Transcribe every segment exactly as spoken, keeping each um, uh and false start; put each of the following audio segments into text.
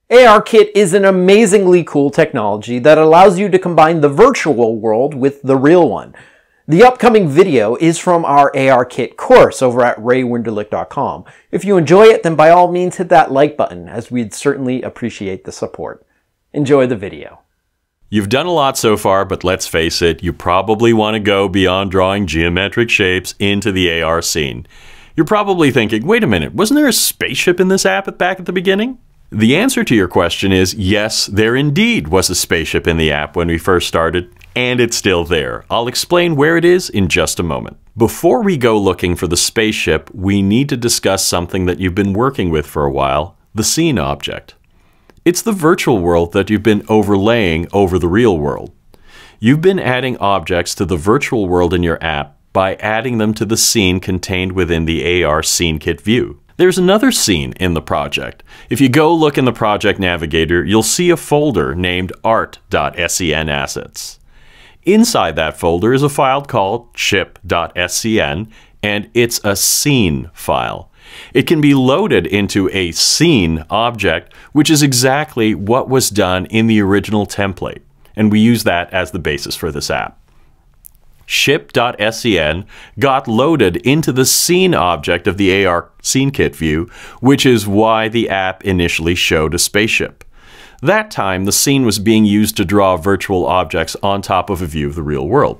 ARKit is an amazingly cool technology that allows you to combine the virtual world with the real one. The upcoming video is from our ARKit course over at ray wenderlich dot com. If you enjoy it, then by all means hit that like button, as we'd certainly appreciate the support. Enjoy the video. You've done a lot so far, but let's face it, you probably want to go beyond drawing geometric shapes into the A R scene. You're probably thinking, wait a minute, wasn't there a spaceship in this app back at the beginning? The answer to your question is yes, there indeed was a spaceship in the app when we first started, and it's still there. I'll explain where it is in just a moment. Before we go looking for the spaceship, we need to discuss something that you've been working with for a while, the scene object. It's the virtual world that you've been overlaying over the real world. You've been adding objects to the virtual world in your app by adding them to the scene contained within the A R SceneKit view. There's another scene in the project. If you go look in the project navigator, you'll see a folder named art dot scen assets. Inside that folder is a file called ship dot scen, and it's a scene file. It can be loaded into a scene object, which is exactly what was done in the original template, and we use that as the basis for this app. ship dot scen got loaded into the scene object of the A R SceneKit view, which is why the app initially showed a spaceship. That time, the scene was being used to draw virtual objects on top of a view of the real world.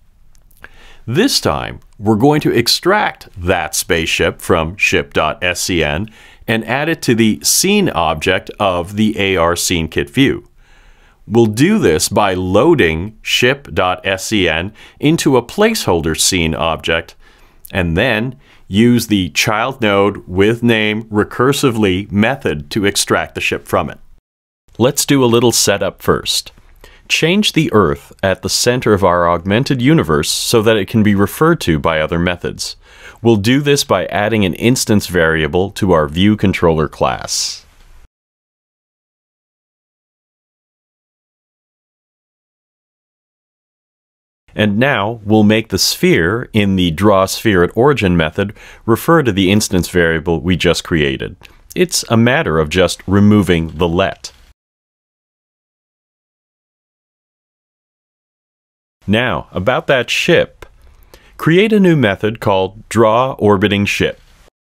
This time, we're going to extract that spaceship from ship dot scen and add it to the scene object of the A R SceneKit view. We'll do this by loading ship dot scen into a placeholder scene object, and then use the child node with name recursively method to extract the ship from it. Let's do a little setup first. Change the Earth at the center of our augmented universe so that it can be referred to by other methods. We'll do this by adding an instance variable to our view controller class. And now we'll make the sphere in the drawSphereAtOrigin method refer to the instance variable we just created. It's a matter of just removing the let. Now, about that ship, create a new method called drawOrbitingShip.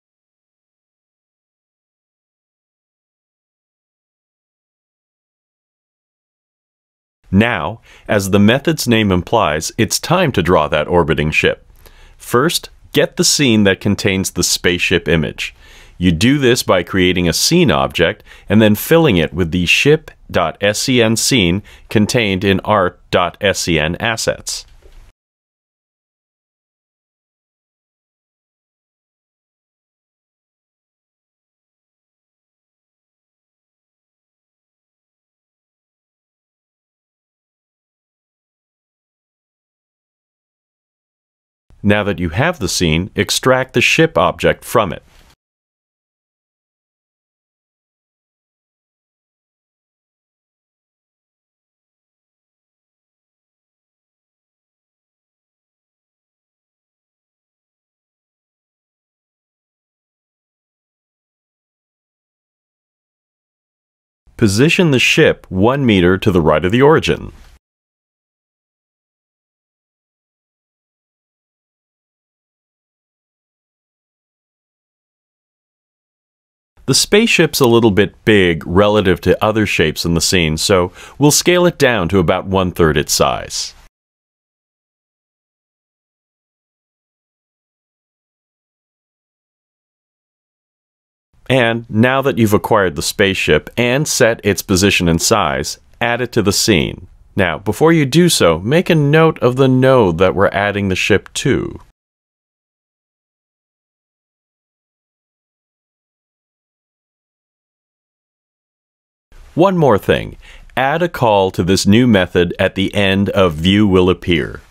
Now, as the method's name implies, it's time to draw that orbiting ship. First, get the scene that contains the spaceship image. You do this by creating a scene object and then filling it with the ship dot scen scene contained in art dot scen assets. Now that you have the scene, extract the ship object from it. Position the ship one meter to the right of the origin. The spaceship's a little bit big relative to other shapes in the scene, so we'll scale it down to about one-third its size. And now that you've acquired the spaceship and set its position and size, add it to the scene. Now, before you do so, make a note of the node that we're adding the ship to. One more thing, add a call to this new method at the end of view will appear.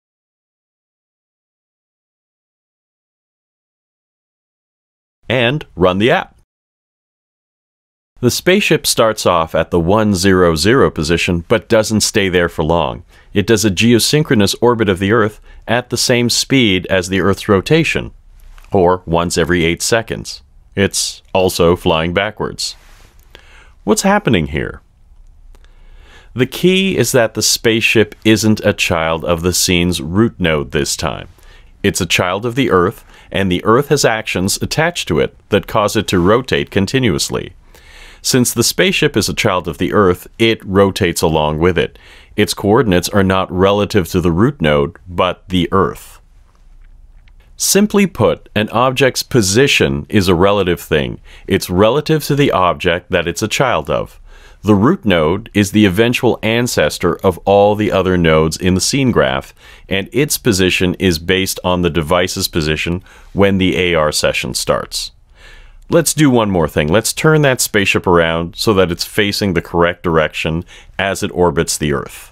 And run the app. The spaceship starts off at the one zero zero position, but doesn't stay there for long. It does a geosynchronous orbit of the Earth at the same speed as the Earth's rotation, or once every eight seconds. It's also flying backwards. What's happening here? The key is that the spaceship isn't a child of the scene's root node this time. It's a child of the Earth, and the Earth has actions attached to it that cause it to rotate continuously. Since the spaceship is a child of the Earth, it rotates along with it. Its coordinates are not relative to the root node, but the Earth. Simply put, an object's position is a relative thing. It's relative to the object that it's a child of. The root node is the eventual ancestor of all the other nodes in the scene graph, and its position is based on the device's position when the A R session starts. Let's do one more thing. Let's turn that spaceship around so that it's facing the correct direction as it orbits the Earth.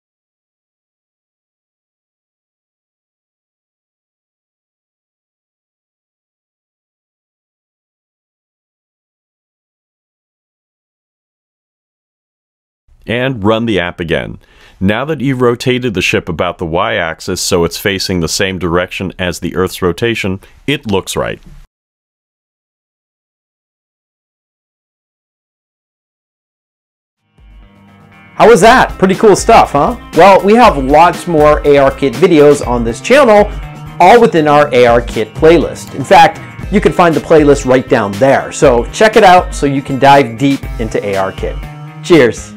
And run the app again. Now that you've rotated the ship about the y-axis so it's facing the same direction as the Earth's rotation, it looks right. How was that? Pretty cool stuff, huh? Well, we have lots more ARKit videos on this channel, all within our ARKit playlist. In fact, you can find the playlist right down there. So check it out so you can dive deep into ARKit. Cheers!